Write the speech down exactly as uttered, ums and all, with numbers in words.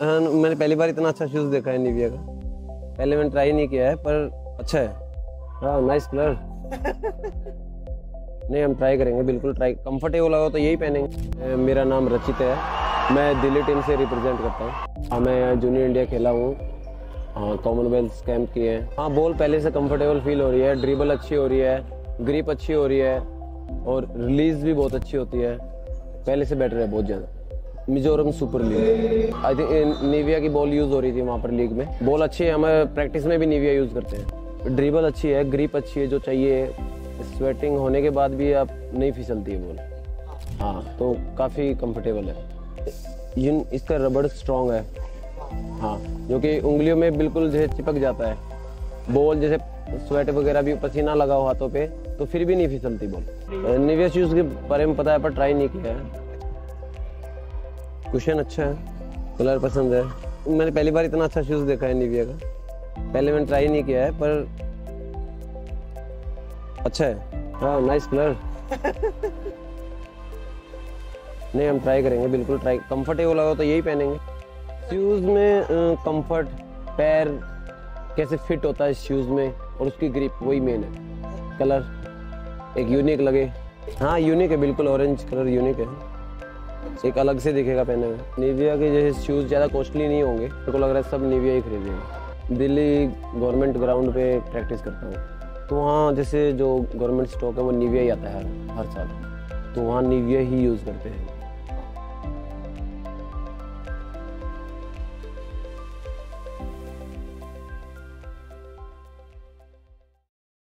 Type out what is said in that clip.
हाँ, मैंने पहली बार इतना अच्छा शूज़ देखा है निविया का। पहले मैंने ट्राई नहीं किया है पर अच्छा है। हाँ, नाइस कलर। नहीं, हम ट्राई करेंगे, बिल्कुल ट्राई। कंफर्टेबल होगा तो यही पहनेंगे। मेरा नाम रचित है, मैं दिल्ली टीम से रिप्रेजेंट करता हूँ। हाँ, मैं जूनियर इंडिया खेला हूँ। हाँ, कॉमनवेल्थ कैंप किए हैं। हाँ, बॉल पहले से कंफर्टेबल फील हो रही है, ड्रिबल अच्छी हो रही है, ग्रिप अच्छी हो रही है और रिलीज भी बहुत अच्छी होती है। पहले से बेटर है बहुत ज़्यादा। Mizoram super league, I think Nivia की बॉल यूज़ हो रही थी वहाँ पर लीग में। बॉल अच्छी है, हमें प्रैक्टिस में भी निविया यूज़ करते हैं। ड्रिबल अच्छी है, ग्रिप अच्छी है जो चाहिए। स्वेटिंग होने के बाद भी आप नहीं फिसलती है बॉल। हाँ, तो काफ़ी कंफर्टेबल है। इन इसका रबड़ स्ट्रॉन्ग है। हाँ, जो कि उंगलियों में बिल्कुल जैसे चिपक जाता है। बॉल जैसे स्वेट वगैरह भी, पसीना लगा हो हाथों पे तो फिर भी नहीं फिसलती बॉल। निविया शूज़ के बारे में पता है पर ट्राई नहीं किया है। कुशन अच्छा है, कलर पसंद है। मैंने पहली बार इतना अच्छा शूज़ देखा है निविया का। पहले मैंने ट्राई नहीं किया है पर अच्छा है। हाँ, नाइस कलर। नहीं, हम ट्राई करेंगे, बिल्कुल ट्राई। कंफर्टेबल होगा तो यही पहनेंगे। शूज़ में कंफर्ट, पैर कैसे फिट होता है शूज़ में और उसकी ग्रिप, वही मेन है। कलर एक यूनिक लगे। हाँ, यूनिक है, बिल्कुल ऑरेंज कलर यूनिक है, एक अलग से दिखेगा पहने में। निविया के जैसे शूज़ ज़्यादा कॉस्टली नहीं होंगे, मेरे को लग रहा है सब निविया ही खरीदेंगे। दिल्ली गवर्नमेंट ग्राउंड पे प्रैक्टिस करता हूँ, तो वहाँ जैसे जो गवर्नमेंट स्टॉक है वो निविया ही आता है हर हर साल, तो वहाँ निविया ही यूज़ करते हैं।